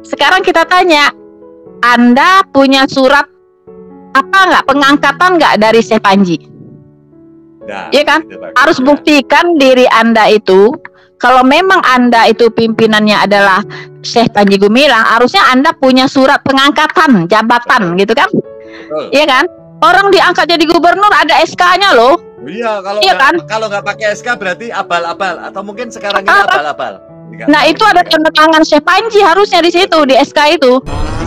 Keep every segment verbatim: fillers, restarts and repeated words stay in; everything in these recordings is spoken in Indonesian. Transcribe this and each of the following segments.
sekarang kita tanya, Anda punya surat apa nggak pengangkatan nggak dari Syekh Panji? Nah, Iya kan? gitu, Pak. Harus Ya. buktikan diri Anda itu. Kalau memang Anda itu pimpinannya adalah Syekh Panji Gumilang, harusnya Anda punya surat pengangkatan jabatan, gitu kan? Betul. Iya kan? Orang diangkat jadi gubernur ada S K-nya loh. Iya, kalau Iya nggak kan? kalau nggak pakai S K berarti abal-abal, atau mungkin sekarang ini Ah, abal-abal. Nggak Nah tahu. itu ada tanda tangan Syekh Panji harusnya di situ di S K itu.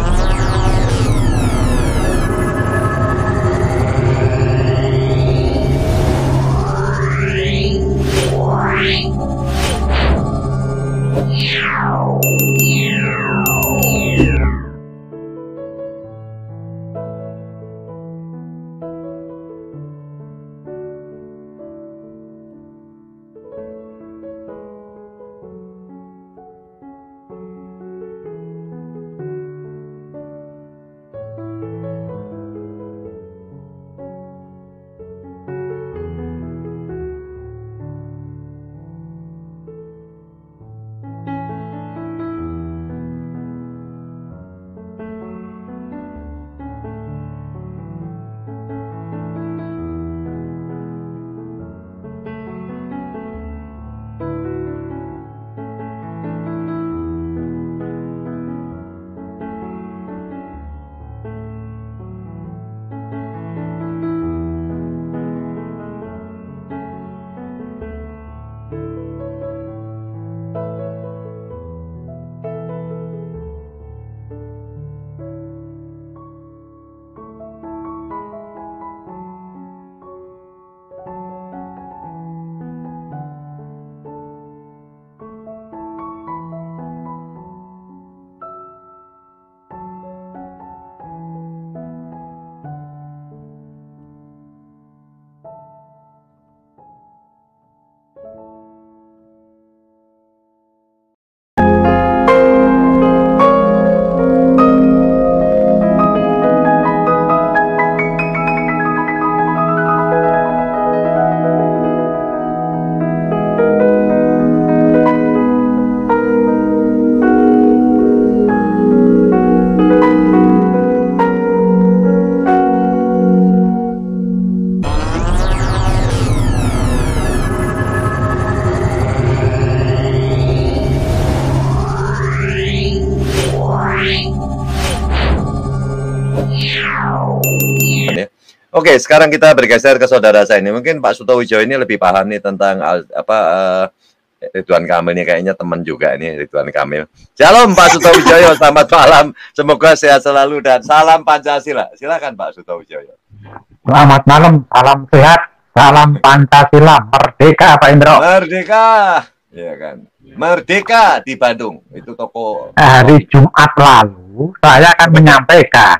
Oke, sekarang kita bergeser ke saudara saya ini. Mungkin Pak Sutowijoyo ini lebih paham nih tentang apa uh, Ridwan Kamil ini, kayaknya teman juga nih Ridwan Kamil. Shalom Pak Sutowijoyo, selamat malam. Semoga sehat selalu dan salam Pancasila. Silakan Pak Sutowijoyo. Selamat malam, salam sehat, salam Pancasila, merdeka Pak Indro. Merdeka, ya kan. Merdeka di Bandung, itu toko. Hari Jumat lalu saya akan menyampaikan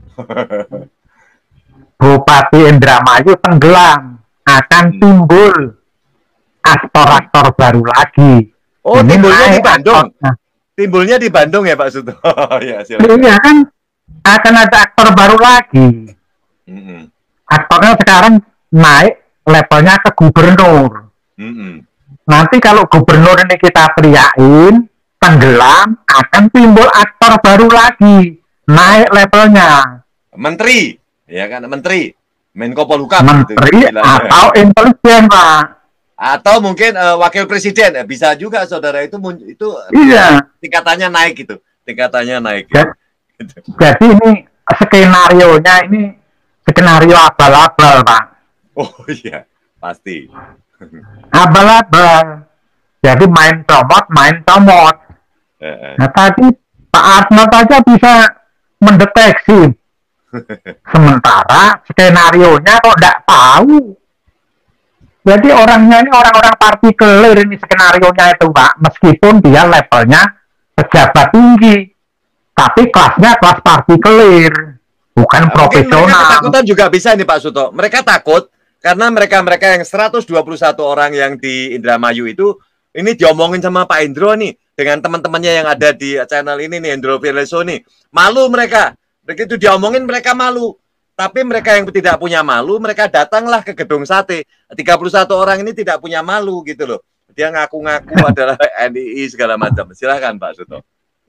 Bupati Indramayu tenggelam, akan timbul aktor-aktor baru lagi. Oh, Ini timbulnya di Bandung. Aktor, timbulnya di Bandung ya Pak Suto. Ya, iya kan, akan ada aktor baru lagi. Mm-hmm. Aktornya sekarang naik levelnya ke gubernur. Mm-hmm. Nanti kalau gubernur ini kita teriakin tenggelam, akan timbul aktor baru lagi, naik levelnya. Menteri. Ya kan, menteri, Menko Polhukam, menteri gitu, atau intelijen Pak, atau mungkin uh, wakil presiden, bisa juga saudara itu itu iya. tingkatannya naik gitu, tingkatannya naik. Jadi, gitu. Jadi ini skenario nya ini skenario abal-abal Pak. Oh iya, pasti. Abal-abal. Jadi main comot, main comot. Uh, uh. Nah tadi Pak Arnold aja bisa mendeteksi. Sementara skenario-nya kok tidak tahu. Jadi orangnya ini orang-orang partikelir ini skenario-nya itu Pak. Meskipun dia levelnya pejabat tinggi, tapi kelasnya kelas partikelir, bukan nah, profesional. Mereka ketakutan juga bisa ini Pak Suto. Mereka takut karena mereka-mereka yang seratus dua puluh satu orang yang di Indramayu itu ini diomongin sama Pak Indro nih dengan teman-temannya yang ada di channel ini nih, Indro Firleso nih. Malu mereka. Begitu diomongin mereka malu. Tapi mereka yang tidak punya malu, mereka datanglah ke gedung sate. tiga puluh satu orang ini tidak punya malu gitu loh. Dia ngaku-ngaku adalah N I I segala macam. Silakan Pak Suto.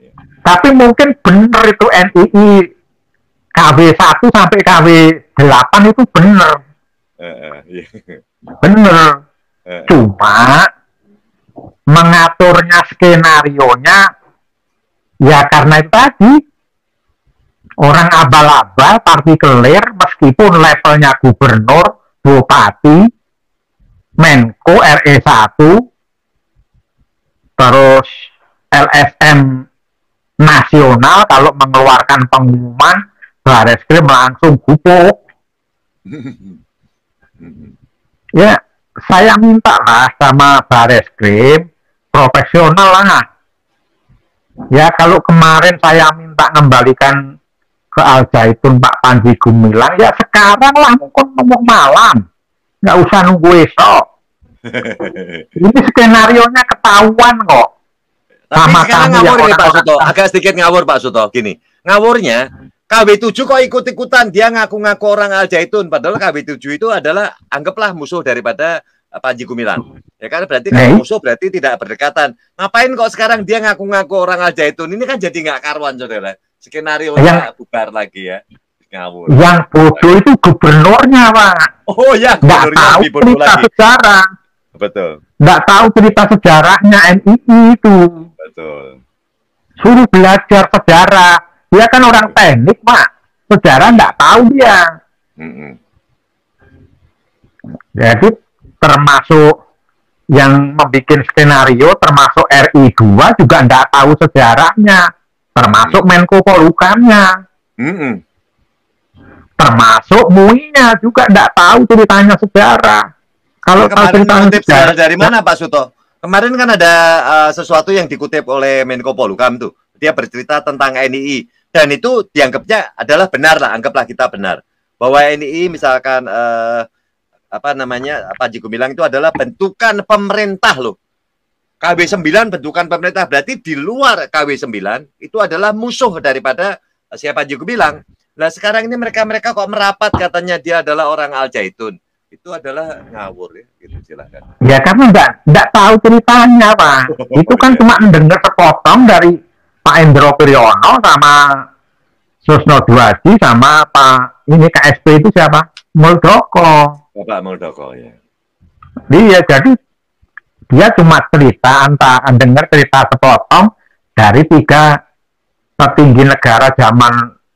Tapi mungkin benar itu N I I K W satu sampai K W delapan itu benar. Uh, uh, iya. Benar. Uh, Cuma mengaturnya skenario-nya ya karena itu tadi orang abal-abal partikelir meskipun levelnya gubernur, bupati, Menko R E satu, terus L S M nasional kalau mengeluarkan pengumuman Bareskrim langsung gubuk. Ya, saya minta lah sama Bareskrim profesional lah. Ya kalau kemarin saya minta ngembalikan ke Al Zaitun Pak Panji Gumilang, ya sekarang lah mungkin ngomong malam, nggak usah nunggu esok. Ini skenario-nya ketahuan kok. Tapi Sama sekarang kamu ngawur yang nih Pak orang-orang- Suto, agak sedikit ngawur Pak Suto. Gini, ngawurnya K W tujuh kok ikut-ikutan, dia ngaku-ngaku orang Al Zaitun, padahal K W tujuh itu adalah anggaplah musuh daripada uh, Panji Gumilang. Ya kan berarti kalau Nih. musuh berarti tidak berdekatan. Ngapain kok sekarang dia ngaku-ngaku orang Al Zaitun? Ini kan jadi nggak karuan saudara. Skenario nya bubar lagi ya. Ngawur. Yang bodoh itu gubernurnya Pak, Oh ya, nggak gubernurnya tahu lebih bodoh cerita lagi. sejarah, Betul, nggak tahu cerita sejarahnya N I I itu. betul. Suruh belajar sejarah. Dia kan orang teknik Pak, sejarah nggak tahu dia. Mm-mm. Jadi termasuk yang membuat skenario termasuk R I dua juga nggak tahu sejarahnya, termasuk Menko Polhukamnya, Mm-mm. termasuk M U I-nya juga nggak tahu ceritanya sejarah. Kalau tahu Kemarin ceritanya mengutip sejarah sejarah dari mana Pak Suto? Kemarin kan ada uh, sesuatu yang dikutip oleh Menko Polhukam tuh. Dia bercerita tentang N I I dan itu dianggapnya adalah benar lah, anggaplah kita benar bahwa N I I misalkan uh, apa namanya Panji Gumilang itu adalah bentukan pemerintah loh. K W sembilan bentukan pemerintah berarti di luar K W sembilan itu adalah musuh daripada uh, siapa Panji Gumilang. Nah sekarang ini mereka-mereka kok merapat katanya dia adalah orang Al Zaitun. Itu adalah ngawur ya, gitu silakan. ya karena nggak nggak tahu ceritanya Pak. Itu kan cuma mendengar sepotong dari Pak Endro Priyono sama Susno Duadi sama Pak ini K S P itu siapa? Muldoko. Bapak Muldoko ya. Iya, jadi dia cuma cerita antara dengar cerita sepotong dari tiga petinggi negara zaman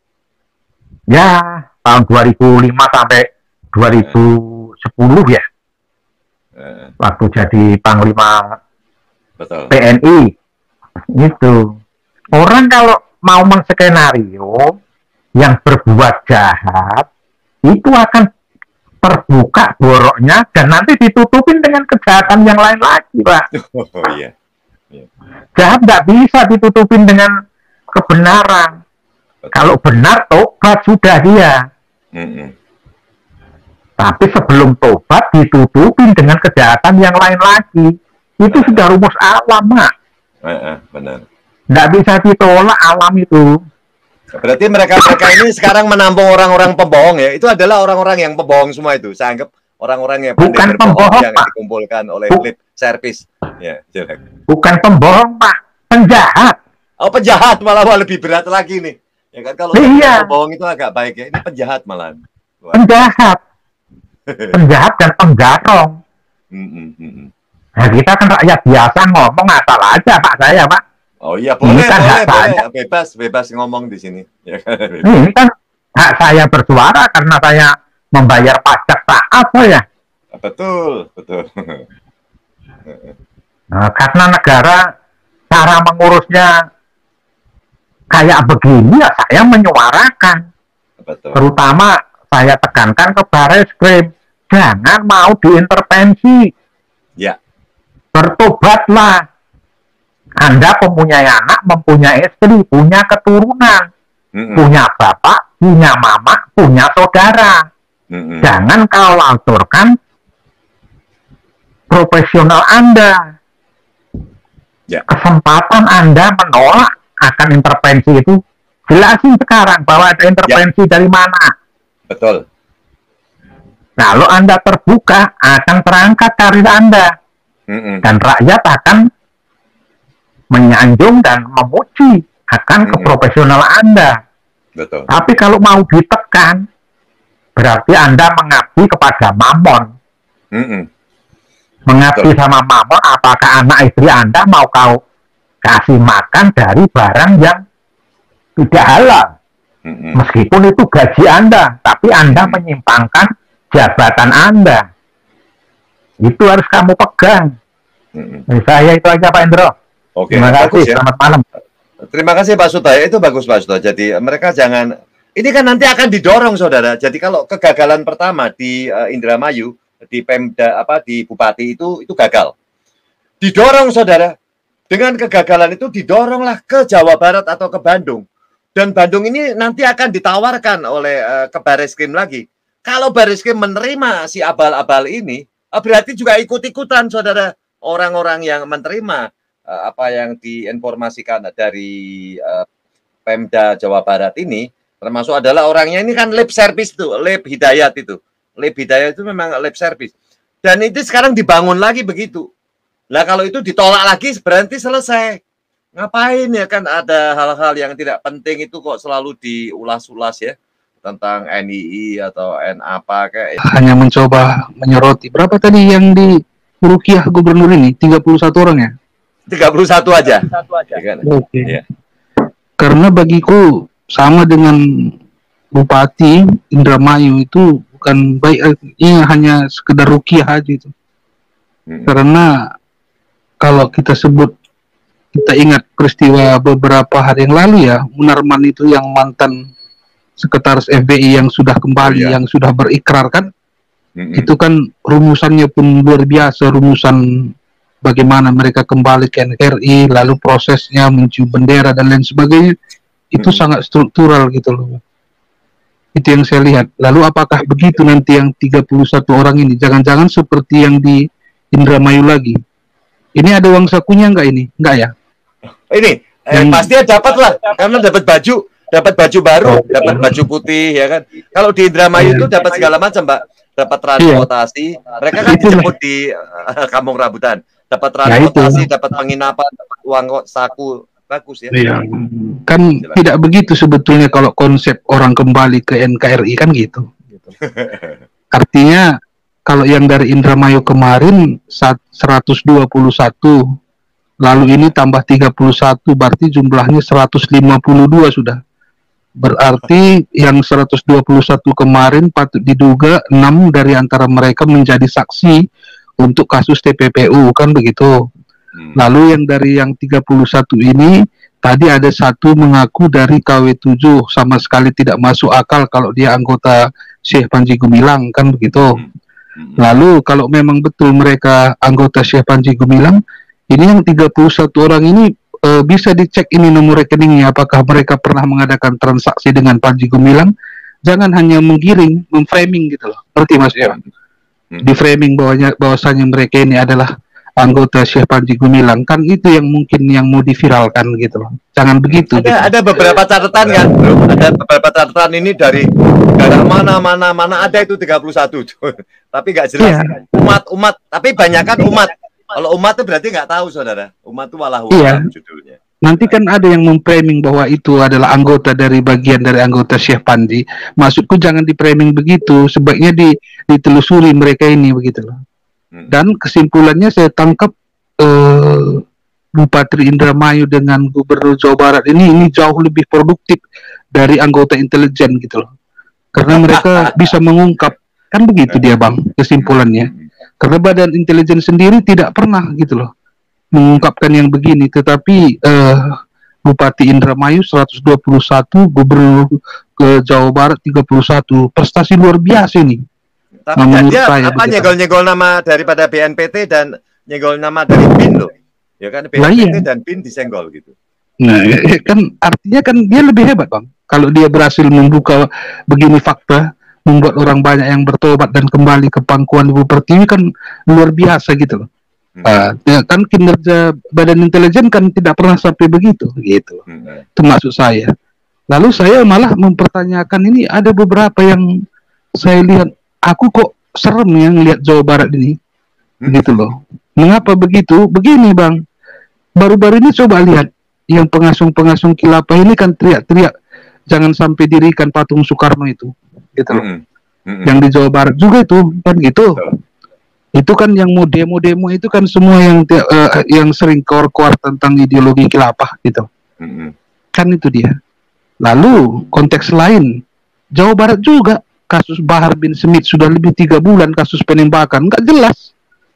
ya tahun dua ribu lima sampai dua ribu sepuluh ya, Eh, waktu jadi Panglima betul. T N I. Itu orang kalau mau menskenario yang berbuat jahat itu akan terbuka boroknya dan nanti ditutupin dengan kejahatan yang lain lagi Pak. Oh iya. Jahat nggak bisa ditutupin dengan kebenaran. Betul. Kalau benar tobat sudah dia. Mm-mm. Tapi sebelum tobat ditutupin dengan kejahatan yang lain lagi. Itu Benar. sudah rumus alam, Mak. Eh, eh, benar. Nggak bisa ditolak alam itu. Berarti mereka-mereka ini sekarang menampung orang-orang pembohong ya. Itu adalah orang-orang yang pembohong semua itu. Saya anggap orang-orang yang pandai Bukan berbohong pembohong, yang Pak. dikumpulkan oleh Bu- lip service. Ya, silakan. Bukan pembohong, Pak. Penjahat. Oh, penjahat malah wah, lebih berat lagi nih. Ya kan kalau Iya. pembohong itu agak baik ya. Ini penjahat malah. Wah. Penjahat. Penjahat dan penggarong. Mm-mm, mm-mm. Nah, kita kan rakyat biasa ngomong asal aja, Pak saya, Pak. Oh iya, boleh, Ini kan boleh, hak boleh. saya. Bebas, bebas ngomong di sini. Ya kan? Ini kan hak saya bersuara karena saya membayar pajak taat saya. Betul, betul. Nah, karena negara cara mengurusnya kayak begini, ya saya menyuarakan. Betul. Terutama saya tekankan ke Bareskrim, jangan mau diintervensi. Ya. Bertobatlah. Anda mempunyai anak, mempunyai istri, punya keturunan, Mm-mm, punya bapak, punya mama, punya saudara. mm-mm. Jangan kau laturkan profesional Anda. Ya. Kesempatan Anda menolak akan intervensi itu, jelasin sekarang bahwa ada intervensi dari mana. Betul. Kalau Anda terbuka, akan terangkat karir Anda. Mm-mm. Dan rakyat akan menyanjung dan memuji akan Mm-mm. keprofesional Anda. Betul. Tapi kalau mau ditekan, berarti Anda mengabdi kepada mamon. Mm-mm. Mengabdi Betul. sama mamon, apakah anak istri Anda mau kau kasih makan dari barang yang tidak halal. Mm-mm. Meskipun itu gaji Anda, tapi Anda Mm-mm. menyimpangkan jabatan Anda. Itu harus kamu pegang. Mm-mm. Dari saya itu aja Pak Indro. Oke, Terima kasih, bagus ya. selamat malam. Terima kasih Pak Suto. Ya, itu bagus Pak Suto. Jadi mereka jangan, ini kan nanti akan didorong saudara. Jadi kalau kegagalan pertama di uh, Indramayu, di Pemda apa di Bupati itu itu gagal. Didorong saudara. Dengan kegagalan itu didoronglah ke Jawa Barat atau ke Bandung. Dan Bandung ini nanti akan ditawarkan oleh uh, ke Bareskrim lagi. Kalau Bareskrim menerima si abal-abal ini, uh, berarti juga ikut-ikutan saudara orang-orang yang menerima uh, apa yang diinformasikan dari uh, Pemda Jawa Barat ini, termasuk adalah orangnya ini kan lab service itu, lab hidayat itu. Lab hidayat itu memang lab service. Dan itu sekarang dibangun lagi begitu. Lah kalau itu ditolak lagi berarti selesai. Ngapain ya kan ada hal-hal yang tidak penting itu kok selalu diulas-ulas ya tentang N I I atau N apa kayak hanya mencoba menyoroti. Berapa tadi yang di Rukiah Gubernur ini? tiga puluh satu orang ya? tiga puluh satu aja. Ya kan? Oke. Ya. Karena bagiku sama dengan Bupati Indramayu itu bukan baik, ini hanya sekedar Rukiah aja itu. Hmm. Karena kalau kita sebut, kita ingat peristiwa beberapa hari yang lalu ya, Munarman itu yang mantan sekretaris F B I yang sudah kembali, Oh, iya. yang sudah berikrar kan, Mm-mm. itu kan rumusannya pun luar biasa, rumusan bagaimana mereka kembali ke N R I, lalu prosesnya mencium bendera dan lain sebagainya, itu Hmm. sangat struktural gitu loh. Itu yang saya lihat. Lalu apakah begitu nanti yang tiga puluh satu orang ini? Jangan-jangan seperti yang di Indramayu lagi. Ini ada uang sakunya enggak ini? Enggak ya? Ini eh, Yang- pasti dapat lah karena dapat baju, dapat baju baru, Oh. dapat baju putih ya kan. Kalau di Indramayu Iya. itu dapat segala macam, Mbak. Dapat transportasi. Mereka kan Itulah. dijemput di eh, Kampung Rambutan. Dapat transportasi, dapat penginapan, dapat uang kok saku. Bagus ya. Iya. Kan tidak begitu sebetulnya kalau konsep orang kembali ke N K R I kan gitu. Artinya kalau yang dari Indramayu kemarin sat- seratus dua puluh satu, lalu ini tambah tiga puluh satu, berarti jumlahnya seratus lima puluh dua sudah. Berarti yang seratus dua puluh satu kemarin patut diduga enam dari antara mereka menjadi saksi untuk kasus T P P U kan begitu. Hmm. Lalu yang dari yang tiga puluh satu ini tadi ada satu mengaku dari K W tujuh, sama sekali tidak masuk akal kalau dia anggota Syekh Panji Gumilang kan begitu. Hmm. Lalu kalau memang betul mereka anggota Syekh Panji Gumilang, ini yang tiga puluh satu orang ini e, bisa dicek ini nomor rekeningnya, apakah mereka pernah mengadakan transaksi dengan Panji Gumilang. Jangan hanya menggiring, memframing gitu loh. Ngerti Mas ya? Hmm. Di framing bahwanya bahwasanya mereka ini adalah anggota Syekh Panji Gumilang, kan itu yang mungkin yang mau diviralkan gitu loh. Jangan begitu. Ada gitu. ada beberapa catatan kan, Bro. Ada beberapa catatan ini dari negara mana mana mana ada itu tiga puluh satu. Tapi nggak jelas. Iya. Umat-umat, tapi banyak kan umat. Kalau umat itu berarti nggak tahu, Saudara. Umat itu walahu Iya. alam judulnya. Nanti kan ada yang memframing bahwa itu adalah anggota dari bagian dari anggota Syekh Panji. Maksudku jangan di-framing begitu, sebaiknya di, ditelusuri mereka ini begitu loh. Hmm. Dan kesimpulannya saya tangkap eh, Bupati Indramayu dengan Gubernur Jawa Barat ini ini jauh lebih produktif dari anggota intelijen gitu loh. Karena mereka bisa mengungkap, kan begitu dia Bang kesimpulannya. Karena badan intelijen sendiri tidak pernah gitu loh mengungkapkan yang begini, tetapi eh, Bupati Indramayu seratus dua puluh satu, Gubernur ke Jawa Barat tiga puluh satu, prestasi luar biasa ini. Tapi Nah, kan menurut dia saya apa begitu. nyenggol-nyenggol nama daripada B N P T dan nyenggol nama dari B I N loh. Ya kan B N P T Lah, iya. dan B I N disenggol gitu. Nah, kan artinya kan dia lebih hebat Bang. Kalau dia berhasil membuka begini fakta, membuat orang banyak yang bertobat dan kembali ke pangkuan Ibu Pertiwi kan luar biasa gitu loh. Hmm. Uh, ya kan kinerja badan intelijen kan tidak pernah sampai begitu gitu. Hmm. Itu maksud saya. Lalu saya malah mempertanyakan ini, ada beberapa yang saya lihat, aku kok serem ya ngelihat Jawa Barat ini. Hmm. Gitu loh. Mengapa begitu? Begini Bang. Baru-baru ini coba lihat yang pengasung-pengasung khilafah ini kan teriak-teriak jangan sampai dirikan patung Soekarno itu, gitu loh. Mm-mm. Mm-mm. Yang di Jawa Barat juga itu kan gitu. Betul. Itu kan yang mau demo-demo itu kan semua yang uh, yang sering keluar-keluar tentang ideologi khilafah gitu. Mm-mm. Kan itu dia. Lalu konteks lain, Jawa Barat juga kasus Bahar bin Smith sudah lebih tiga bulan kasus penembakan, nggak jelas.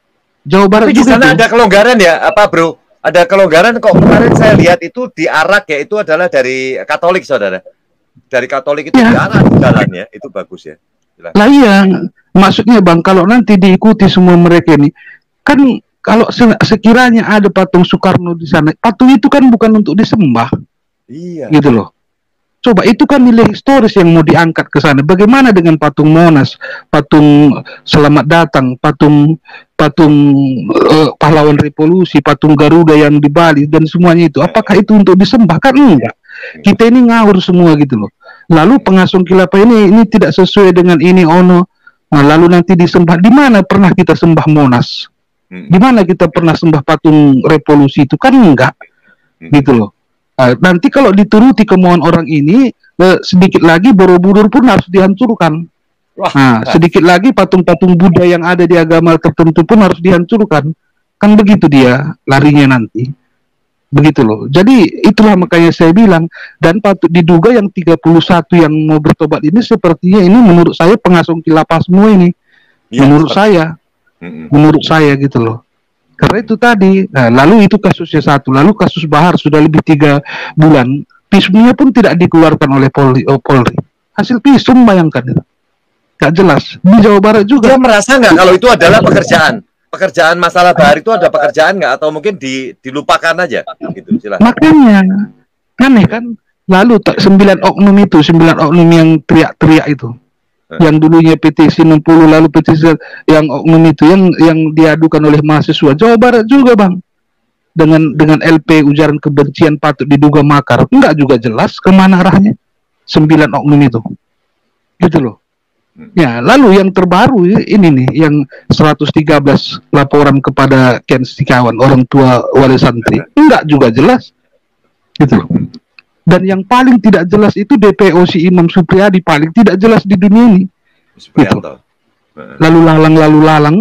Jawa Barat Tapi di juga sana tuh. ada kelonggaran ya, apa bro? Ada kelonggaran kok kemarin saya lihat itu di Arak ya, itu adalah dari Katolik saudara. Dari Katolik itu Ya. diarah di jalannya, itu bagus ya. Jelas. Lah iya, maksudnya Bang, kalau nanti diikuti semua mereka ini, kan kalau se- sekiranya ada patung Soekarno di sana, patung itu kan bukan untuk disembah, Iya. gitu loh. Coba itu kan nilai historis yang mau diangkat ke sana. Bagaimana dengan patung Monas, patung Selamat Datang, patung patung eh, pahlawan revolusi, patung Garuda yang di Bali dan semuanya itu? Apakah itu untuk disembah? Kan enggak. Kita ini ngawur semua gitu loh. Lalu pengasung khilafah ini ini tidak sesuai dengan ini ono. Nah, lalu nanti disembah. Di mana pernah kita sembah Monas? Mm. Di mana kita pernah sembah patung revolusi itu? Kan enggak. Gitu loh. Uh, nanti kalau dituruti kemauan orang ini, uh, sedikit lagi Borobudur pun harus dihancurkan. Wah. Nah, sedikit lagi patung-patung Buddha yang ada di agama tertentu pun harus dihancurkan. Kan begitu dia larinya nanti. Begitu loh. Jadi itulah makanya saya bilang, dan patut diduga yang tiga puluh satu yang mau bertobat ini sepertinya ini menurut saya pengasung khilafah semua ini. Iya, menurut seperti- saya, Mm-mm. menurut saya gitu loh. Karena itu tadi, nah, lalu itu kasusnya satu, lalu kasus Bahar sudah lebih tiga bulan, visumnya pun tidak dikeluarkan oleh Polri. Oh, Polri. Hasil visum bayangkan itu, nggak jelas. Di Jawa Barat juga. Dia merasa nggak kalau itu adalah pekerjaan? Pekerjaan masalah Bahar itu ada pekerjaan nggak? Atau mungkin di, dilupakan aja? Gitu, silakan. Makanya aneh kan. Lalu tak, sembilan oknum itu, sembilan oknum yang teriak-teriak itu, yang dulunya petisi enam puluh, lalu petisi yang oknum itu yang yang diadukan oleh mahasiswa Jawa Barat juga Bang, dengan dengan L P ujaran kebencian patut diduga makar, enggak juga jelas kemana arahnya sembilan oknum itu, gitu loh. Ya, lalu yang terbaru ini nih, yang seratus tiga belas laporan kepada Ken Sikawan, orang tua wali santri, enggak juga jelas, gitu loh. Dan yang paling tidak jelas itu D P O si Imam Supriyadi, paling tidak jelas di dunia ini. Supriyanto. Lalu lalang, lalu lalang,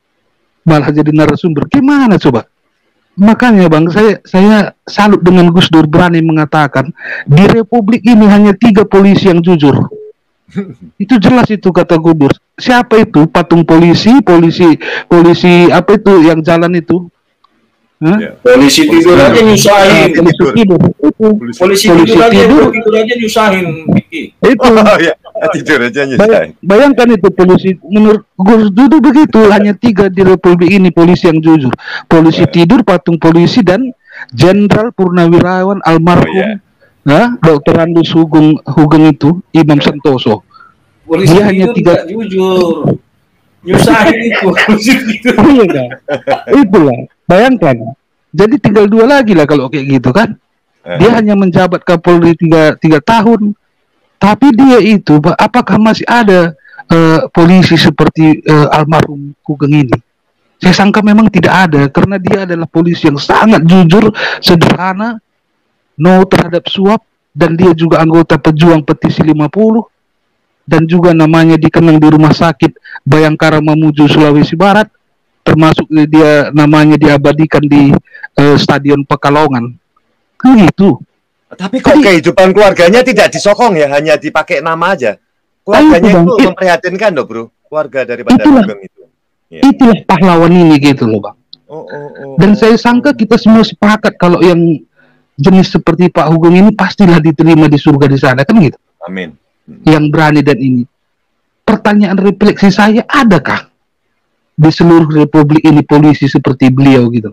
malah jadi narasumber. Gimana coba? Makanya Bang, saya saya salut dengan Gus Dur berani mengatakan di Republik ini hanya tiga polisi yang jujur. Itu jelas itu kata Gus Dur. Siapa itu? Patung polisi, polisi, polisi apa itu yang jalan itu? Hah? Ya. Polisi tidur aja Ah, nyusahin. polisi tidur. Itu. Polisi Polisi tidur aja, tidur. tidur aja nyusahin. Vicky. Itu. Oh ya, tidur aja Bay- nyusahin. bayangkan itu polisi, menurut Gus Dur begitu, hanya tiga di Republik ini polisi yang jujur. Polisi tidur, patung polisi, dan Jenderal Purnawirawan almarhum Oh, iya. nah, Doktor Andus Hugeng, Hugeng itu Imam Santoso. Polisi Dia hanya tidur tiga- nggak jujur. Nyusahin itu polisi tidur. Oh iya dah. Itulah, bayangkan. Jadi tinggal dua lagi lah kalau kayak gitu kan. Eh. Dia hanya menjabat Kapolri tiga, tiga tahun. Tapi dia itu, Pak, apakah masih ada eh, polisi seperti eh, almarhum Hugeng ini? Saya sangka memang tidak ada, karena dia adalah polisi yang sangat jujur, sederhana, no terhadap suap, dan dia juga anggota pejuang petisi lima puluh, dan juga namanya dikenang di rumah sakit Bayangkara Mamuju, Sulawesi Barat, termasuk dia namanya diabadikan di eh, Stadion Pekalongan. Kan gitu. Tapi kok kehidupan keluarganya tidak disokong ya, hanya dipakai nama aja. Keluarganya Ayo, Bang. itu memprihatinkan loh bro, keluarga daripada Itulah. Hugeng itu. Ya. Itulah pahlawan ini gitu loh Bang. Oh, oh, oh, Dan oh. saya sangka kita semua sepakat kalau yang jenis seperti Pak Hugeng ini pastilah diterima di surga di sana, kan gitu. Amin. Yang berani dan ini. Pertanyaan refleksi saya, adakah di seluruh Republik ini polisi seperti beliau gitu?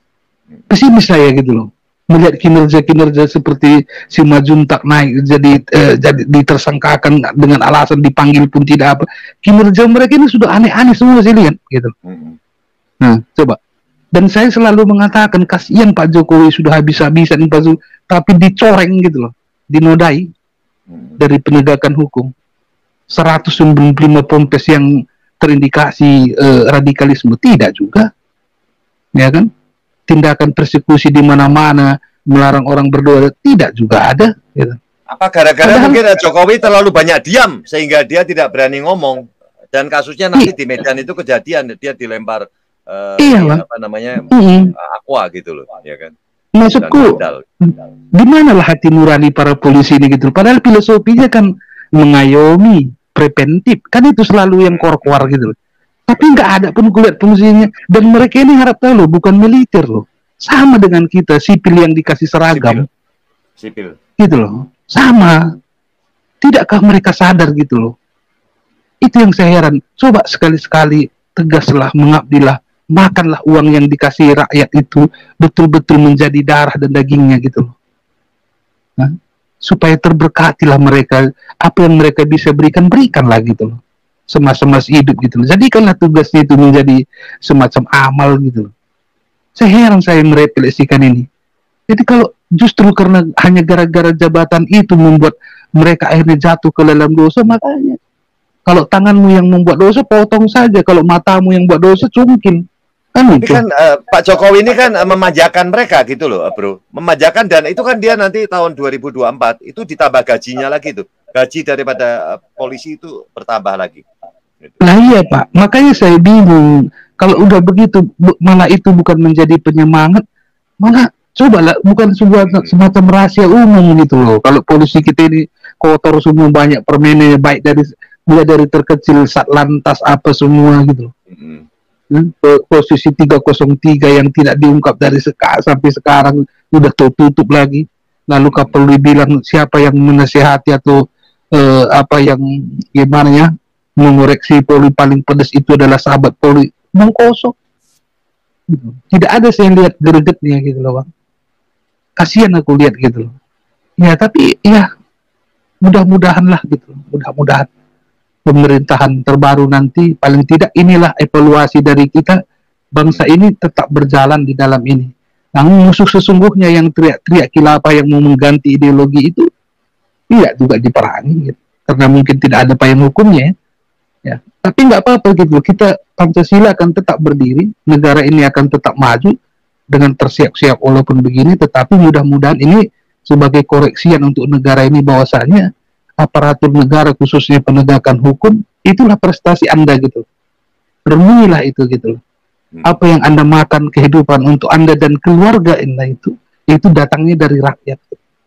Pesimis saya gitu loh. Melihat kinerja-kinerja seperti si Majuntak naik jadi eh, jadi ditersangkakan dengan alasan dipanggil pun tidak apa. Kinerja mereka ini sudah aneh-aneh semua saya lihat gitu. Mm-mm. Nah, coba. Dan saya selalu mengatakan kasihan Pak Jokowi sudah habis-habisan Pak Zul, tapi dicoreng gitu loh, dinodai Mm-mm. dari penegakan hukum. seratus sembilan puluh lima Pompes yang terindikasi eh, radikalisme tidak juga, ya kan? Tindakan persekusi di mana-mana, melarang orang berdoa, tidak juga ada. Gitu. Apa gara-gara Padahal- mungkin Jokowi terlalu banyak diam sehingga dia tidak berani ngomong, dan kasusnya nanti di Medan itu kejadian dia dilempar eh, Iya, ini Bang. apa namanya Mm-mm. aqua gitu loh, ya kan? Dan Maksudku, modal. di manalah hati nurani para polisi ini gitu. Padahal filosofinya kan mengayomi, preventif, kan itu selalu yang kor-kor gitu. Tapi nggak ada pun kulihat fungsinya. Dan mereka ini harap tahu loh, bukan militer loh. Sama dengan kita, sipil yang dikasih seragam, Sipil. gitu loh. Sama. Tidakkah mereka sadar gitu loh? Itu yang saya heran. Coba sekali-sekali tegaslah, mengabdilah, makanlah uang yang dikasih rakyat itu betul-betul menjadi darah dan dagingnya gitu loh. Nah, supaya terberkatilah mereka, apa yang mereka bisa berikan, berikanlah gitu loh. Semasa-masa hidup gitu loh. Jadikanlah tugasnya itu menjadi semacam amal gitu loh. Saya heran saya merefleksikan ini. Jadi kalau justru karena hanya gara-gara jabatan itu membuat mereka akhirnya jatuh ke dalam dosa, makanya kalau tanganmu yang membuat dosa, potong saja. Kalau matamu yang buat dosa, cungkin. Kan Tapi itu. kan eh, Pak Jokowi ini kan eh, memanjakan mereka gitu loh, bro. Memanjakan, dan itu kan dia nanti tahun dua ribu dua puluh empat itu ditambah gajinya lagi tuh. Gaji daripada eh, polisi itu bertambah lagi. Gitu. Nah iya Pak, makanya saya bingung. Kalau udah begitu, bu- malah itu bukan menjadi penyemangat, malah cobalah bukan sebuah semacam rahasia umum gitu loh. Kalau polisi kita ini kotor semua, banyak permennya, baik dari mulai dari terkecil, satlantas apa semua gitu loh. Mm-mm. Hmm, po- posisi tiga nol tiga yang tidak diungkap dari seka sampai sekarang udah tertutup lagi. Lalu Kapolri bilang siapa yang menasihati atau eh, apa yang gimana ya mengoreksi Polri paling pedas itu adalah sahabat Polri, mengkosong. Gitu. Tidak ada saya lihat gregetnya gitu loh Bang. Kasihan aku lihat gitu loh. Ya tapi ya mudah-mudahan lah gitu, mudah-mudahan pemerintahan terbaru nanti paling tidak inilah evaluasi dari kita, bangsa ini tetap berjalan di dalam ini. Namun musuh sesungguhnya yang teriak-teriak khilafah yang mau mengganti ideologi itu tidak juga diperangi gitu. Karena mungkin tidak ada payung hukumnya ya. Ya. Tapi nggak apa-apa gitu, kita Pancasila akan tetap berdiri, negara ini akan tetap maju dengan tersiap-siap walaupun begini, tetapi mudah-mudahan ini sebagai koreksian untuk negara ini, bahwasanya aparatur negara khususnya penegakan hukum itulah prestasi Anda gitu. Renungilah itu gitu. Apa yang Anda makan kehidupan untuk Anda dan keluarga Anda itu itu datangnya dari rakyat.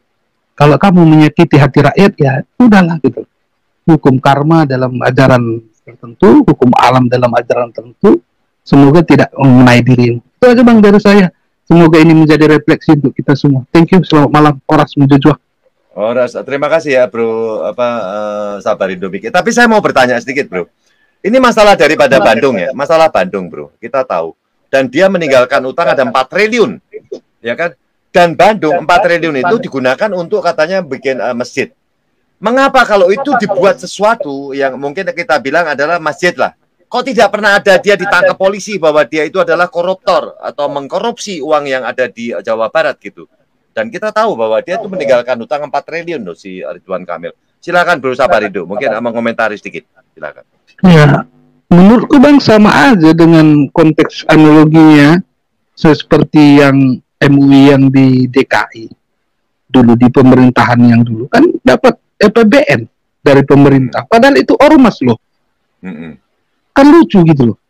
Kalau kamu menyakiti hati rakyat ya udahlah gitu. Hukum karma dalam ajaran tertentu, hukum alam dalam ajaran tertentu, semoga tidak mengenai dirimu. Itu aja Bang dari saya. Semoga ini menjadi refleksi untuk kita semua. Thank you, selamat malam. Oras menjujur. Oh, Ras, terima kasih ya, Bro. Apa uh, Sabarindo Biki. Tapi saya mau bertanya sedikit, Bro. Ini masalah daripada Bandung ya, masalah Bandung, Bro. Kita tahu. Dan dia meninggalkan utang ada empat triliun, ya kan? Dan Bandung empat triliun itu digunakan untuk katanya bikin uh, masjid. Mengapa kalau itu dibuat sesuatu yang mungkin kita bilang adalah masjid lah? Kok tidak pernah ada dia ditangkap polisi bahwa dia itu adalah koruptor atau mengkorupsi uang yang ada di Jawa Barat gitu? Dan kita tahu bahwa dia itu meninggalkan utang empat triliun loh si Ridwan Kamil. Silakan Bro Sabarindo, mungkin mengomentari sedikit. Silakan. Ya, menurutku Bang sama aja dengan konteks analoginya seperti yang M U I yang di D K I dulu, di pemerintahan yang dulu kan dapat A P B N dari pemerintah, padahal itu ormas loh. Mm-mm. Kan lucu gitu loh.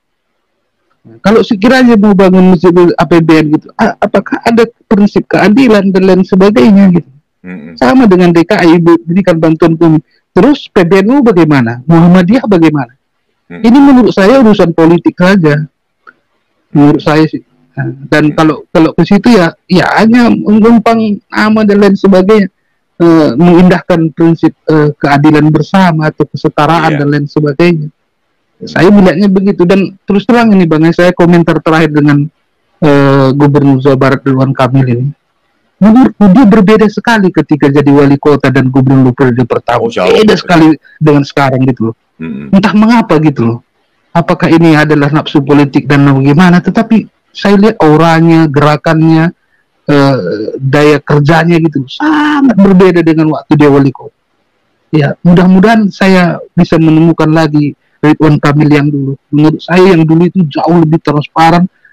Kalau sekiranya mau bangun masjid A P B N gitu, a- apakah ada prinsip keadilan dan lain sebagainya gitu. Mm-mm. Sama dengan D K I berikan bantuan bumi. Terus P B N U bagaimana? Muhammadiyah bagaimana? Mm-mm. Ini menurut saya urusan politik saja. Menurut saya sih. Nah, dan kalau kalau ke situ ya ya hanya menggumpang nama dan lain sebagainya. Uh, mengindahkan prinsip uh, keadilan bersama atau kesetaraan Iya. dan lain sebagainya. Saya melihatnya begitu, dan terus terang ini Bang, saya komentar terakhir dengan uh, Gubernur Jawa Barat Ridwan Kamil ini. Menurutku dia berbeda sekali ketika jadi wali kota dan gubernur periode pertama. Oh, jauh. Beda sekali dengan sekarang gitu loh. Mm-mm. Entah mengapa gitu loh. Apakah ini adalah nafsu politik dan bagaimana, tetapi saya lihat auranya, gerakannya, eh, daya kerjanya gitu sangat berbeda dengan waktu dia wali kota. Ya, mudah-mudahan saya bisa menemukan lagi Ridwan Kamil yang dulu. Menurut saya yang dulu itu jauh lebih transparan,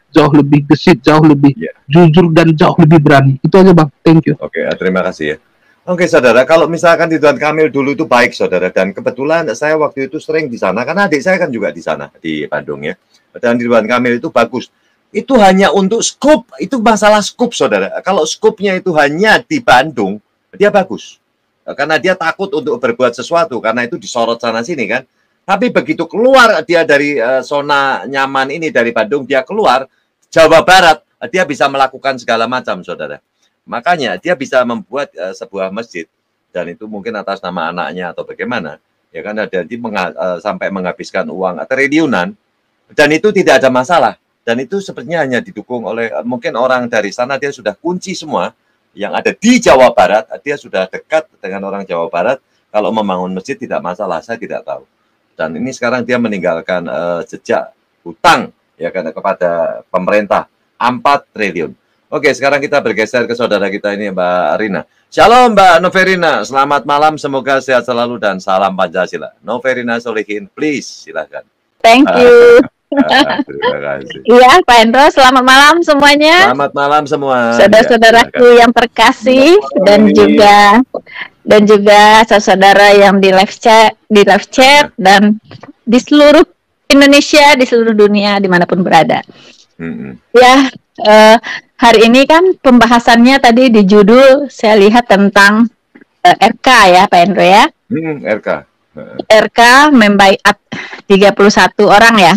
jauh lebih gesit, jauh lebih Ya. jujur dan jauh lebih berani. Itu aja Bang. Thank you. Oke, terima kasih ya. Oke, saudara, kalau misalkan Ridwan Kamil dulu itu baik, saudara, dan kebetulan saya waktu itu sering di sana, karena adik saya kan juga di sana, di Bandung ya. Dan Ridwan Kamil itu bagus. Itu hanya untuk scoop, itu masalah scoop, saudara. Kalau scoopnya itu hanya di Bandung, dia bagus. Karena dia takut untuk berbuat sesuatu, karena itu disorot sana-sini kan. Tapi begitu keluar dia dari uh, zona nyaman ini, dari Bandung, dia keluar, Jawa Barat, dia bisa melakukan segala macam, saudara. Makanya dia bisa membuat uh, sebuah masjid, dan itu mungkin atas nama anaknya atau bagaimana, ya kan, dan dia menga uh, sampai menghabiskan uang triliunan, dan itu tidak ada masalah, dan itu sepertinya hanya didukung oleh uh, mungkin orang dari sana. Dia sudah kunci semua yang ada di Jawa Barat, dia sudah dekat dengan orang Jawa Barat. Kalau membangun masjid tidak masalah, saya tidak tahu. Dan ini sekarang dia meninggalkan uh, jejak hutang ya kan kepada pemerintah empat triliun. Oke, sekarang kita bergeser ke saudara kita ini, Mbak Rina. Shalom, Mbak Noverina. Selamat malam, semoga sehat selalu dan salam Pancasila. Noverina Solihin, please, silahkan. Thank you. Terima kasih. Iya, Pak Hendro, selamat malam semuanya. Selamat malam semua. Saudara-saudaraku Ya, yang terkasih dan juga dan juga saudara yang di live chat, di live chat dan di seluruh Indonesia, di seluruh dunia dimanapun berada. Mm-mm. Ya, eh, hari ini kan pembahasannya tadi di judul saya lihat tentang eh, R K ya, Pak Hendro ya. Hmm, R K. R K membaiat tiga puluh satu orang ya.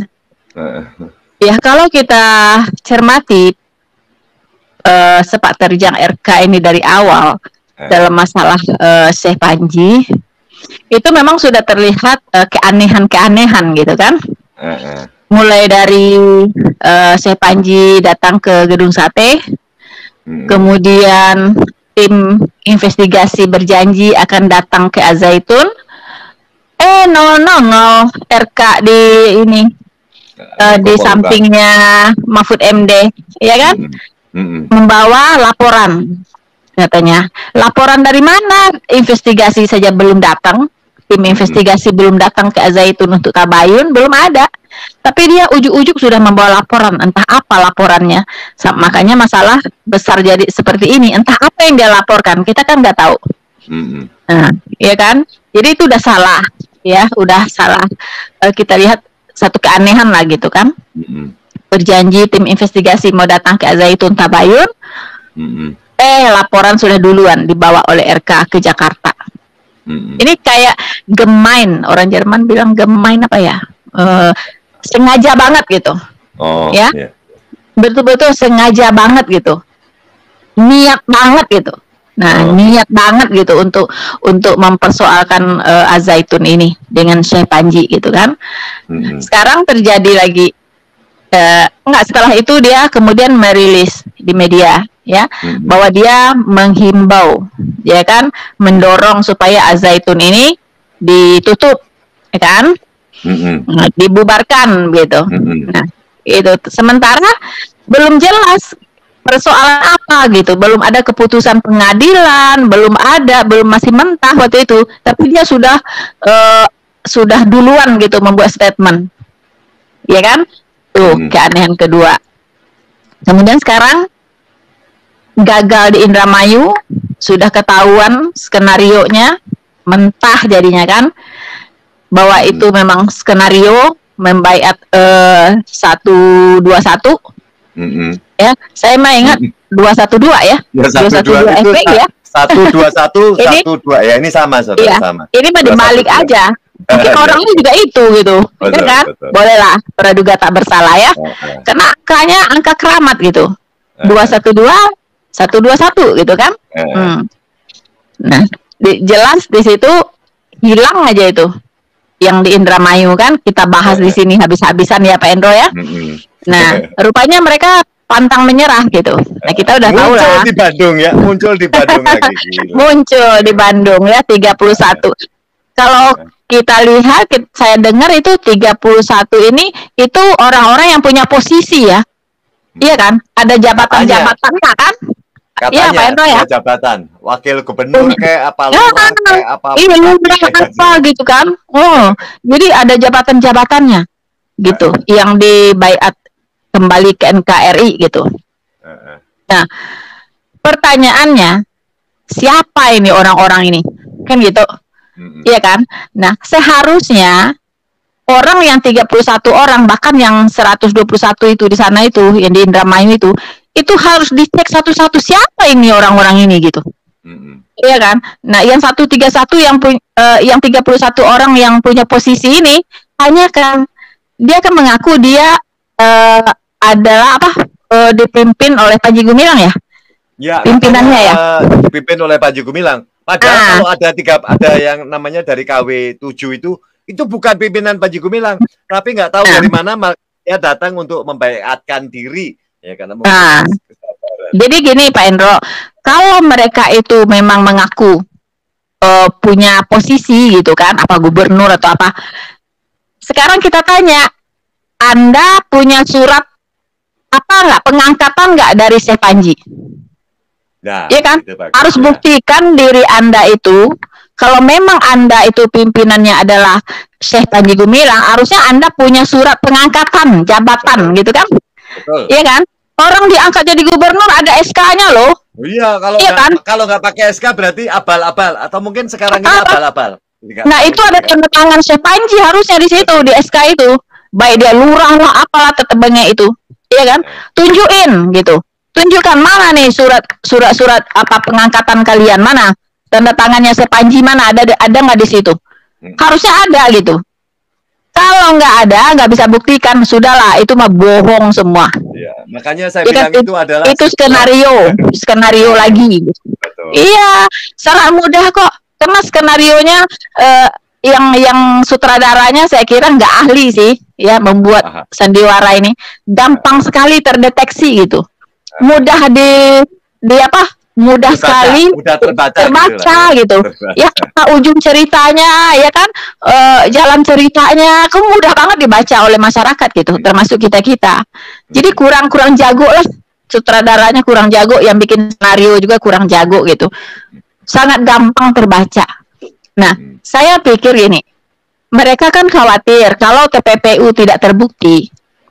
Ya, kalau kita cermati uh, sepak terjang R K ini dari awal Eh. dalam masalah uh, Syekh Panji, itu memang sudah terlihat uh, keanehan-keanehan gitu kan. Eh, eh. Mulai dari uh, Syekh Panji datang ke Gedung Sate, Mm-mm. kemudian tim investigasi berjanji akan datang ke Al-Zaitun, eh nol-nol R K di ini Uh, di Kok sampingnya Mahfud M D, ya kan, Mm-mm. membawa laporan katanya. Laporan dari mana? Investigasi saja belum datang, tim investigasi belum datang ke Al-Zaitun untuk tabayun, belum ada. Tapi dia ujuk-ujuk sudah membawa laporan, entah apa laporannya. Sa- makanya masalah besar jadi seperti ini, entah apa yang dia laporkan, kita kan nggak tahu. Mm-mm. Nah, ya kan? Jadi itu udah salah, ya, udah salah. Uh, kita lihat satu keanehan lah gitu kan. Mm-mm. Berjanji tim investigasi mau datang ke Al-Zaitun tabayun, Mm-mm. eh laporan sudah duluan dibawa oleh R K ke Jakarta. Mm-mm. Ini kayak gemain, orang Jerman bilang gemain apa ya, Eh, sengaja banget gitu, Oh, Ya. iya. betul-betul sengaja banget gitu, niat banget gitu. Nah, Oh. niat banget gitu untuk untuk mempersoalkan eh, Al-Zaitun ini dengan Syekh Panji gitu kan. Mm-mm. Sekarang terjadi lagi, eh, enggak, setelah itu dia kemudian merilis di media ya, Mm-mm. bahwa dia menghimbau, ya kan, mendorong supaya Al-Zaitun ini ditutup, ya kan, Mm-mm. Nah, dibubarkan gitu. Mm-mm. Nah, itu sementara belum jelas persoalan apa gitu, belum ada keputusan pengadilan, belum ada, belum, masih mentah waktu itu, tapi dia sudah eh, sudah duluan gitu membuat statement, ya kan? Tuh Hmm. keanehan kedua. Kemudian sekarang gagal di Indramayu, sudah ketahuan skenarionya, mentah jadinya kan, bahwa itu memang skenario membaiat eh, satu dua satu. Mm-mm. Ya, saya mah ingat dua satu dua ya. Ya, satu dua satu dua dua itu F P G ya. satu dua satu Ini- satu dua ya, ini sama saudara, Iya. sama. Ini mah Dua, dibalik satu, dua. aja. Mungkin Iya. orangnya juga itu gitu. Betul, Ya kan? betul. Bolehlah praduga tak bersalah ya. Eh, eh, Karena angkanya angka keramat gitu. eh, dua satu dua satu dua satu gitu kan? eh, eh. Hmm. Nah, di, jelas di situ hilang aja itu. Yang di Indramayu kan kita bahas Eh. di sini habis-habisan ya Pak Endro ya. Mm-mm. Nah, rupanya mereka pantang menyerah gitu. Nah, kita udah tahu Muncul lah. di Bandung ya, muncul di Bandung lagi. Gila. Muncul di Bandung ya tiga puluh satu. Kalau kita lihat, ki- saya dengar itu tiga puluh satu ini itu orang-orang yang punya posisi ya. Iya kan? Ada jabatan-jabatannya kan? Iya, Pak Katanya Endo ya. ada jabatan wakil gubernur kayak apa, Ya, lurah kayak apa. Iya, lurah apa gitu kan? Oh, jadi ada jabatan-jabatannya gitu yang di baiat kembali ke N K R I gitu. Heeh. Nah, pertanyaannya, siapa ini orang-orang ini? Kan gitu. Mm-mm. Iya kan? Nah, seharusnya orang yang tiga puluh satu orang, bahkan yang seratus dua puluh satu itu di sana itu, yang di Indramayu itu, itu harus dicek satu-satu, siapa ini orang-orang ini gitu. Mm-mm. Iya kan? Nah, yang seratus tiga puluh satu yang punya uh, yang tiga puluh satu orang yang punya posisi ini, hanya kan dia akan mengaku dia uh, adalah apa? Uh, dipimpin oleh Panji Gumilang ya? Ya, Pimpinannya ya? uh, dipimpin oleh Panji Gumilang. Padahal Ah. kalau ada tiga, ada yang namanya dari K W tujuh itu, itu bukan pimpinan Panji Gumilang, tapi nggak tahu Ah. dari mana mal- dia datang untuk membaiatkan diri, ya karena mungkin Ah. kesabaran. Jadi gini Pak Endro, kalau mereka itu memang mengaku uh, punya posisi gitu kan, apa gubernur atau apa, sekarang kita tanya, Anda punya surat apa nggak, pengangkatan nggak dari Syekh Panji? Nah, Iya kan? itu bagus, Harus ya. buktikan diri Anda itu, kalau memang Anda itu pimpinannya adalah Syekh Panji Gumilang, harusnya Anda punya surat pengangkatan jabatan gitu kan? Betul. Iya kan? Orang diangkat jadi gubernur ada S K-nya loh. Oh iya, kalau Iya nggak kan? kalau nggak pakai S K berarti abal-abal, atau mungkin sekarang ini Apa? abal-abal. Nggak Nah, tahu itu ada juga. tanda tangan Syekh Panji harusnya di situ, di S K itu. Baik dia lurah lah, apalah tetebengnya itu. Iya kan? Tunjukin gitu. Tunjukkan mana nih surat surat-surat apa pengangkatan kalian, mana? Tanda tangannya Syekh Panji mana? Ada ada nggak di situ? Hmm. Harusnya ada gitu. Kalau nggak ada, nggak bisa buktikan, sudahlah, itu mah bohong semua. Iya, makanya saya Itu, bilang itu adalah itu skenario, skenario lagi. Betul. Iya, sangat mudah kok. Karena skenarionya eh, yang yang sutradaranya saya kira nggak ahli sih, ya membuat Aha. sandiwara ini gampang sekali terdeteksi gitu. Mudah di di apa? Mudah Terbaca, sekali mudah terbaca, terbaca gitu lah, gitu. Ya, apa ujung ceritanya, ya kan? Eh, jalan ceritanya, kan mudah banget dibaca oleh masyarakat gitu, termasuk kita kita. Jadi kurang kurang jago lah, sutradaranya kurang jago, yang bikin skenario juga kurang jago gitu. Sangat gampang terbaca. Nah, saya pikir gini, mereka kan khawatir kalau T P P U tidak terbukti,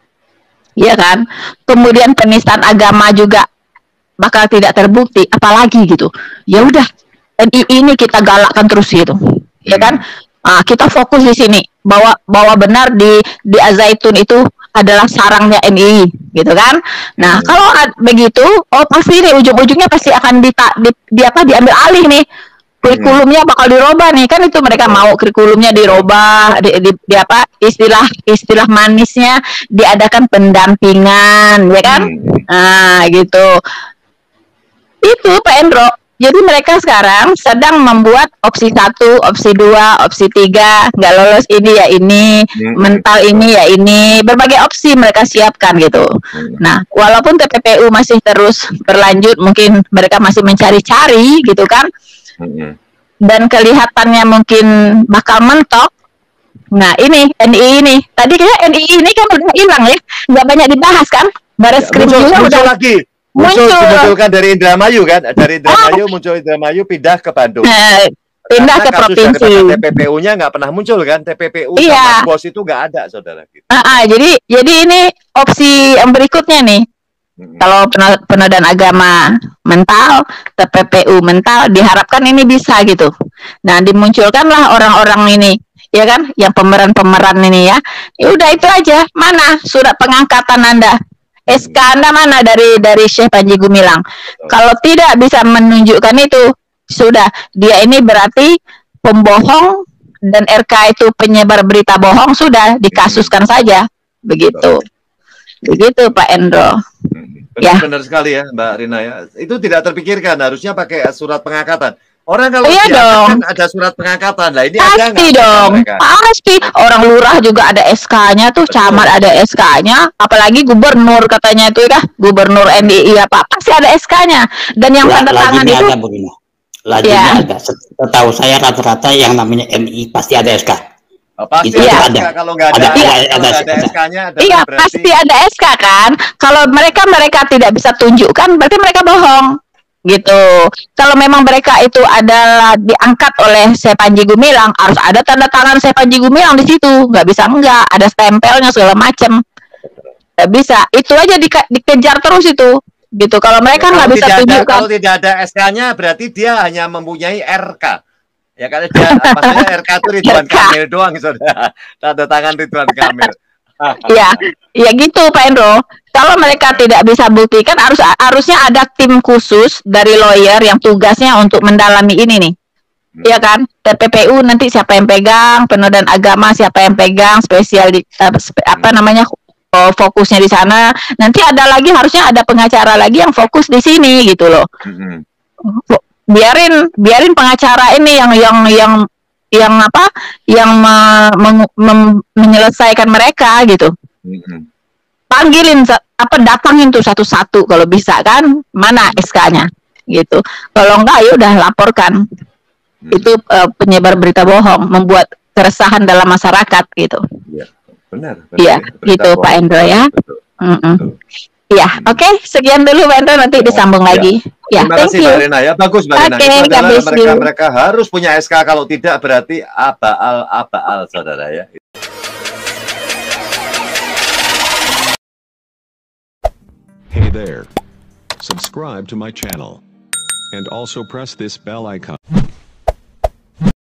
ya kan? Kemudian penistaan agama juga bakal tidak terbukti, apalagi gitu. Ya udah, N I I ini kita galakkan terus gitu, ya kan? Nah, kita fokus di sini bahwa bahwa benar di di Al-Zaitun itu adalah sarangnya N I I, gitu kan? Nah, kalau ad- begitu, oh pasti nih ujung-ujungnya pasti akan di, di, di apa diambil alih nih. Kurikulumnya bakal dirubah nih, kan itu mereka mau kurikulumnya dirubah, di, di, di apa istilah istilah manisnya diadakan pendampingan, ya kan? Nah, gitu. Itu Pak Endro. Jadi mereka sekarang sedang membuat opsi satu, opsi dua, opsi tiga, nggak lolos ini ya ini, Hmm. mental ini ya ini, berbagai opsi mereka siapkan gitu. Nah, walaupun T P P U masih terus berlanjut, mungkin mereka masih mencari-cari gitu kan, Mm-mm. dan kelihatannya mungkin bakal mentok. Nah, ini N I I ini, tadi kayaknya N I I ini kan udah hilang ya, nggak banyak dibahas kan, Baris Krim muncul, juga muncul udah lagi. Muncul, muncul. dimunculkan dari Indramayu kan? Dari Indramayu muncul Indramayu pindah ke Bandung. eh, pindah Karena ke kasus provinsi. daripada T P P U-nya nggak pernah muncul kan? T P P U Iya. sama bos itu nggak ada, saudara. Gitu. Ah, ah, jadi jadi ini opsi yang berikutnya nih. Mm-mm. Kalau peno- penodaan agama mental, T P P U mental, diharapkan ini bisa gitu. Nah, dimunculkanlah orang-orang ini, ya kan, yang pemeran-pemeran ini ya. Ya udah itu aja. Mana surat pengangkatan Anda? S K Anda mana dari dari Syekh Panji Gumilang? Kalau tidak bisa menunjukkan itu, sudah dia ini berarti pembohong, dan R K itu penyebar berita bohong, sudah dikasuskan saja. Begitu. Begitu Pak Endro. Ya. Benar-benar sekali ya, Mbak Rina ya. Itu tidak terpikirkan, harusnya pakai surat pengangkatan. Orang kalau Iya diangkat dong. kan ada surat pengangkatan. Lah ini ada Pasti nggak dong, mereka? pasti. Orang lurah juga ada S K-nya tuh, Betul. camat ada S K-nya, apalagi gubernur katanya itu ya, gubernur N I I apa, pasti ada S K-nya. Dan yang La- tanda tangan lajunya itu, ada begini. Lajunya Ya. ada. Setahu saya rata-rata yang namanya N I pasti ada S K. Oh, pasti Itu ada, ada. S K. Kalau nggak ada, Ada, kalau ada, nggak ada, ada ada. S K-nya, ada iya berarti pasti ada S K kan. Kalau mereka mereka tidak bisa tunjukkan, berarti mereka bohong. Gitu. Kalau memang mereka itu adalah diangkat oleh Syekh Panji Gumilang, harus ada tanda tangan Syekh Panji Gumilang di situ. Nggak bisa enggak, ada stempelnya segala macam. Nggak bisa. Itu aja dike- dikejar terus itu. Gitu. Kalau mereka Ya, nggak kalau bisa tidak ada, tunjukkan. kalau tidak ada S K-nya berarti dia hanya mempunyai R K. Ya karena dia maksudnya R K itu Ridwan R K. Kamil doang, saudara. Tanda tangan Ridwan Kamil. Ya, ya gitu Pak Endro. Kalau mereka tidak bisa buktikan, harus harusnya ada tim khusus dari lawyer yang tugasnya untuk mendalami ini nih. Iya kan? Dan P P U nanti siapa yang pegang, penodaan agama siapa yang pegang, spesial di uh, spe- apa namanya uh, fokusnya di sana. Nanti ada lagi harusnya ada pengacara lagi yang fokus di sini gitu loh. Mm-mm. Biarin biarin pengacara ini yang yang yang yang apa? Yang me- meng- mem- menyelesaikan mereka gitu. Mm-mm. Panggilin sa- apa datangin tuh satu-satu kalau bisa kan, mana S K-nya gitu. Kalau enggak ya udah laporkan. Hmm. Itu uh, penyebar berita bohong, membuat keresahan dalam masyarakat gitu. Iya, benar. benar. Iya, Berita gitu bohong. Pak Endro ya. Betul. Mm-mm. Betul. Iya, oke, sekian dulu Pak Endro, nanti disambung Ya. lagi. Ya, Terima thank kasih you. Mbak Rena ya. Bagus Mbak Rena. Oke, Itu God adalah bless mereka you. mereka harus punya S K, kalau tidak berarti abaal abaal saudara ya. Hey there. Subscribe to my channel. And also press this bell icon.